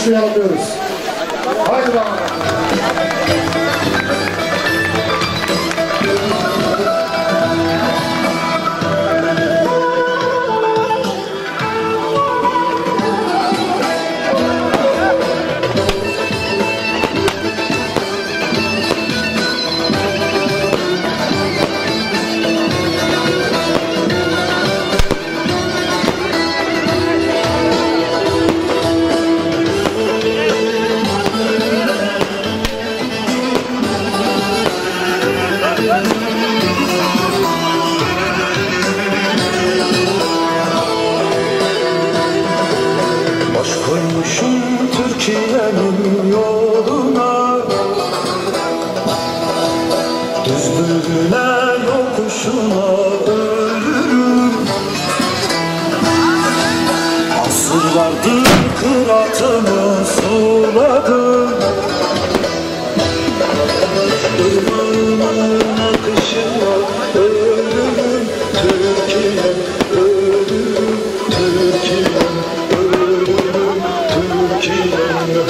alkışlayalım diyoruz. Haydi bakalım. Türkiye'nin yoluna, düzlüğüne, yokuşuna ölürüm. Asırlardır kıratımı suladım, ırmağımın akışına ölürüm. Türkiye ölürüm, Türkiye ölürüm, Türkiye.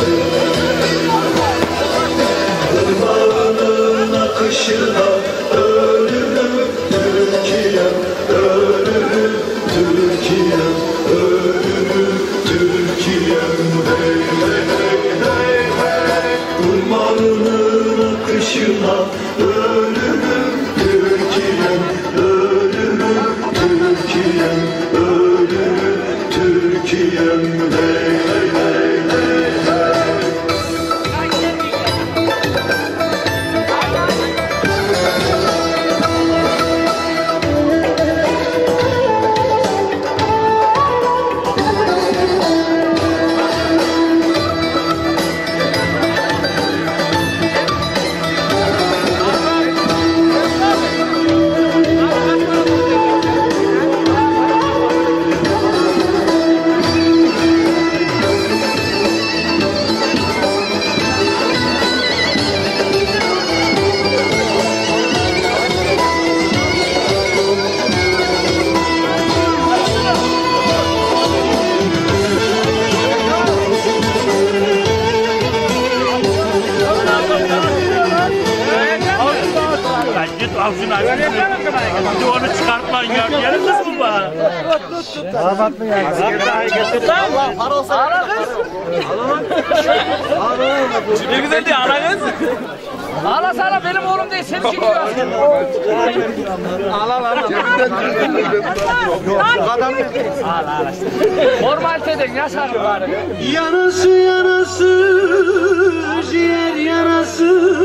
Irmağının akışına ölürüm, Türkiye ölürüm, Türkiye ölürüm, Türkiye. Hey hey hey hey. Irmağının akışına ölürüm, Türkiye ölürüm, Türkiye ölürüm, Türkiye. Hey hey hey hey. Hadi onu çıkartman ya. Gelin kız mı bana? Damat mı yani? Ara kız. Ne güzel diye ara kız. Ağla sana benim oğlum değil seni çekiyor. Ağla. Ağla. Formaliteden yaşar bari. Yanası yanası, ciğer yanası.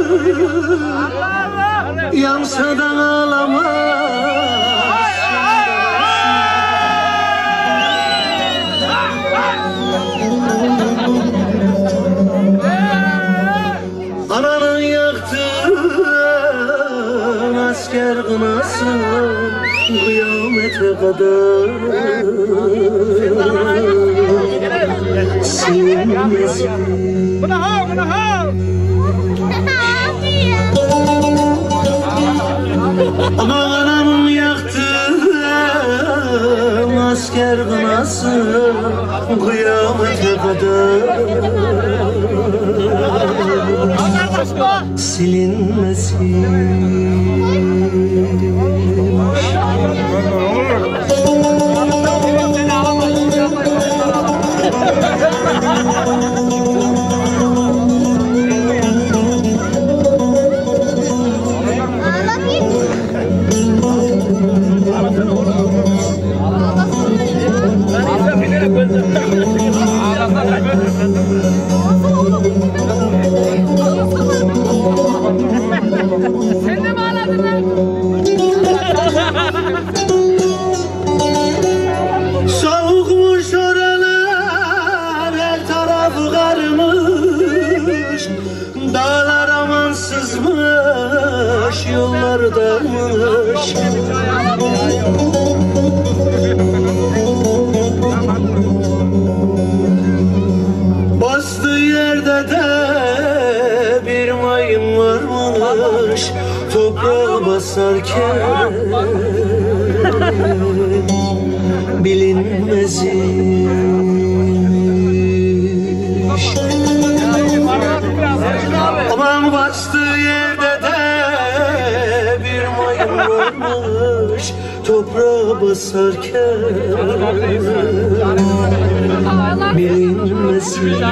Yansa da ağlamaz. Ananın yaktığın asker kınası kıyamete kadar silinmez. Ananın yaktığın asker kınası kıyamete kadar silinmesin. Sen de mi ağladın lan? Soğukmuş oralar, her tarafı karmış. Dağlar amansızmış, yollar darmış. Bastığı yerde de bir mayın varmış. Toprağa basarken bilinmezmiş. Bastığı yerde de bir mayın varmış toprağa basarken bilinmesin.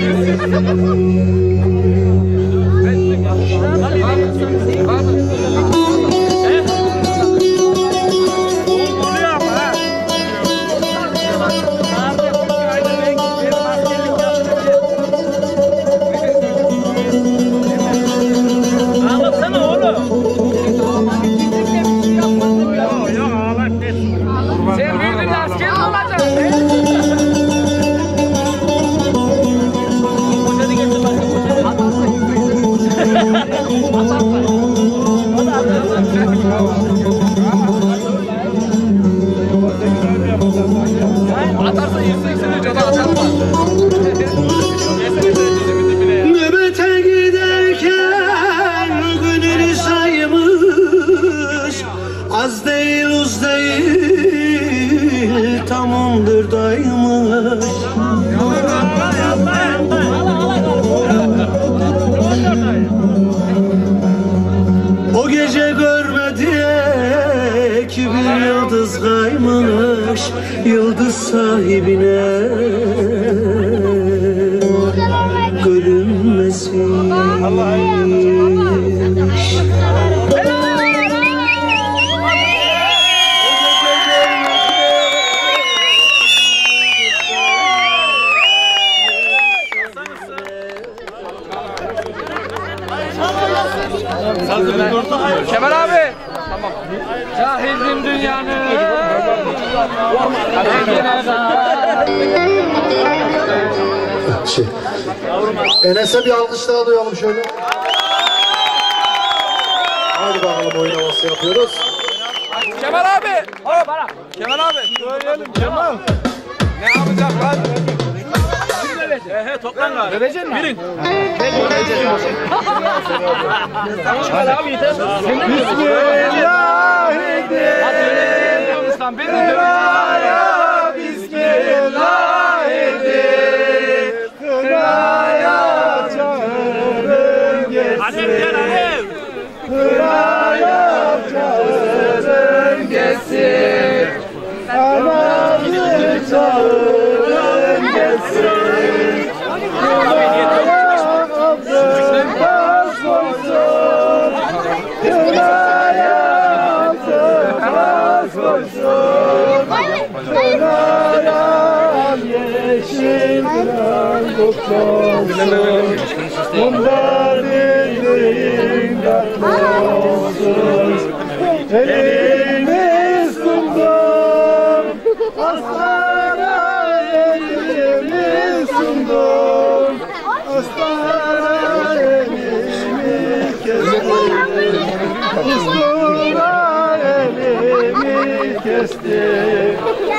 Sen bir gün asker mi olacaksın? Atarsa 180'e cada atarsa. Nöbete giderken gününü saymış, az değil uz değil tamamdır daymış. O gece görmedi ki bir yıldız kaymış yıldız sahibine görünmesin. Kemal abi. Tamam. Cahildim dünyanın. Enes'e bir alkış daha duyalım şöyle. Hadi bakalım oyun havası yapıyoruz. Kemal abi. Kemal abi. Söyleyelim Kemal. Ne yapacak lan? Toplan gari. Verecek mi? Birin. Bismillah, bismillah edin, kınaya çağırın gelsin, kınaya çağırın gelsin, anamı çağırın gelsin, kınaya altından soysun, kınaya altından soysun. Kınayan yeşil kınan kutlu olsun, bunda dildiğin tatlı olsun. Elimiz sundum, aslara elimiz sundum, aslara elimi kestim, ustura elimi kestim.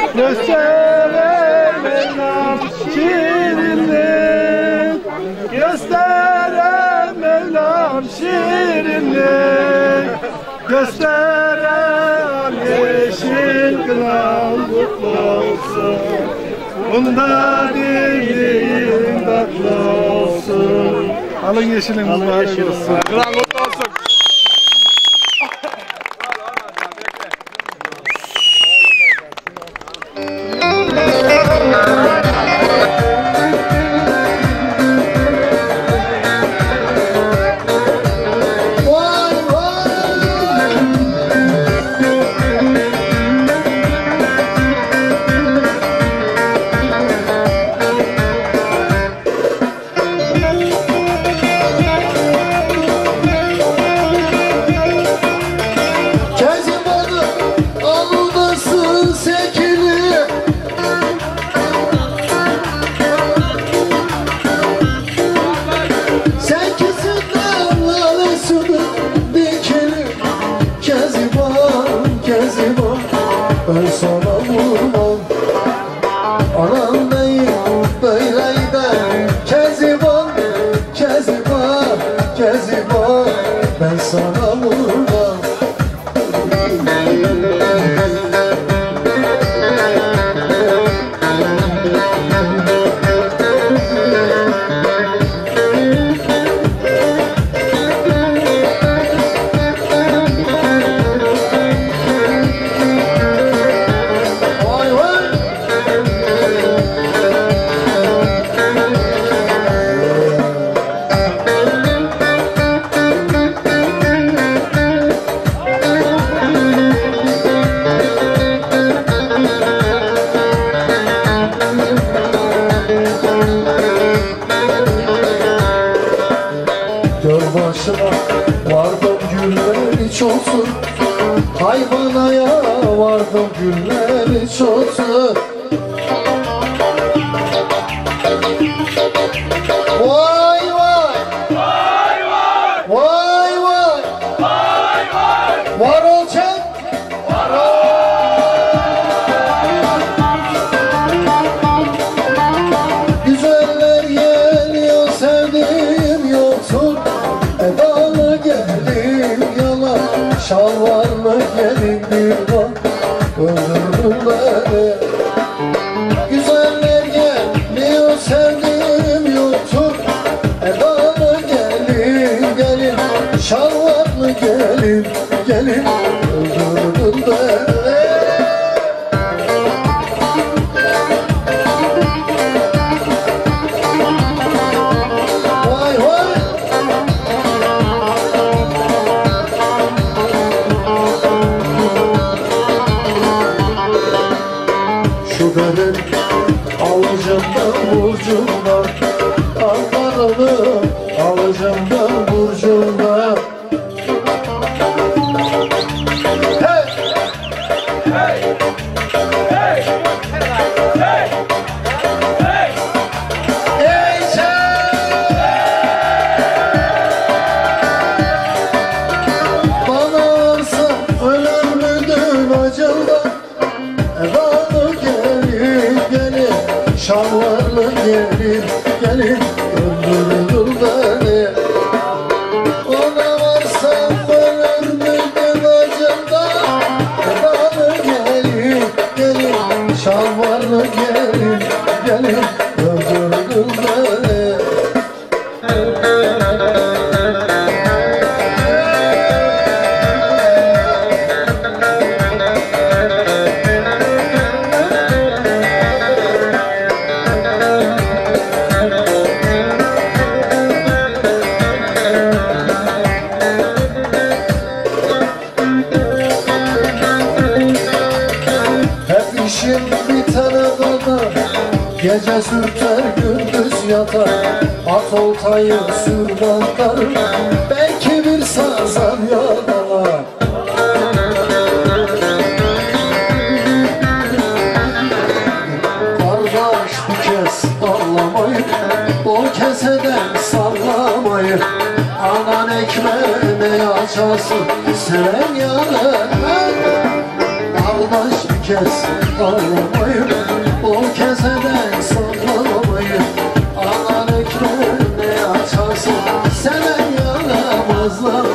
Gösteremem şirinlik, gösteremem şirinlik, gösterem yeşil kınan kutlu olsun, bunda dilin tatlı olsun. Alın yeşilin mübarek olsun. Kıran kutlu olsun. Ben sana vurmam, anam değil böyleydi. Keziban, Keziban, Keziban, ben sana vurmam. başına vardım günler hiç olsun. Hayvanaya vardım günler hiç olsun. Vay vay vay vay vay vay vay vay var olacak var güzeller geliyor sevdiğim yoktur. Edalı gelin yalan şalvarlı gelin bir bak öldürdün beni. Güzeller geliyor sevdiğim yoktur. Edalı gelin gelin şalvarlı gelin gelin öldürdün beni. Vay vay şu benim alıcımdan burcumdan Ankara'nın alıcımdan burcumdan. Hey! Hey! Hey! Hey! Hey! Ey sen! Bana varsa ölür müydün acından? Edalı gelin gelin şalvarlı gelin gelin öldürdün beni. Ona varsam ölür müydün acından? Edalı gelin gelin şalvarlı gelin gelin öldürdün beni. Hep işim bitene kadar gece sürter gündüz yatar. At oltayı sür bantarım belki bir sazan yaralar. Kardeş bir kez ağlamayı bol keseden sallamayı. Anan ekmeğine açasın seven yanar. Kardeş bir kez ağlamayı bol keseden sallamayı. Anan ekmeğine açasın seven yaramazlar.